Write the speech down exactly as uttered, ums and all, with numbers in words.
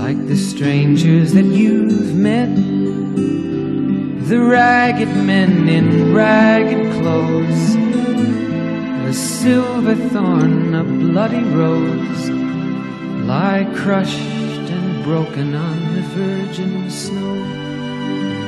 like the strangers that you've met, the ragged men in ragged clothes, a silver thorn, a bloody rose, lie crushed and broken on the virgin snow.